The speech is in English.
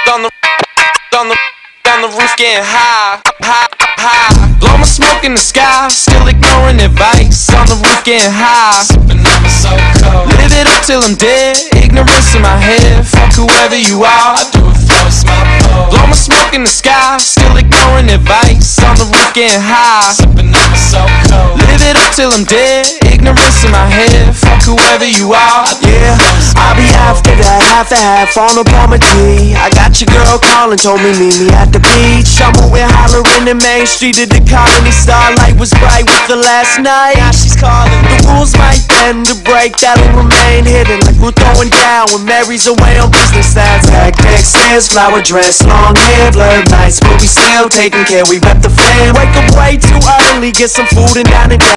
on the roof getting high, high. Blow my smoke in the sky, still ignoring advice. On the roof getting high, sipping on my so cold. Live it up till I'm dead, ignorance in my head. Fuck whoever you are, I do it for a small pole. Blow my smoke in the sky, still ignoring advice. On the roof getting high, sipping on my so cold. Live it up till I'm dead, ignorance in my head. Fuck whoever you are, yeah. I'll be after that, half a half on a Palmer G. I got your girl calling, told me meet me at the beach. Somewhere hollering in Main Street of the colony. Starlight was bright with the last night. Now she's calling. The rules might bend to break, that'll remain hidden. Like we're throwing down when Mary's away on business. That's hectic. Says flower dress, long hair, blurred nights, but we still taking care. We rep the fam. Wake up way too early, get some food and down and down.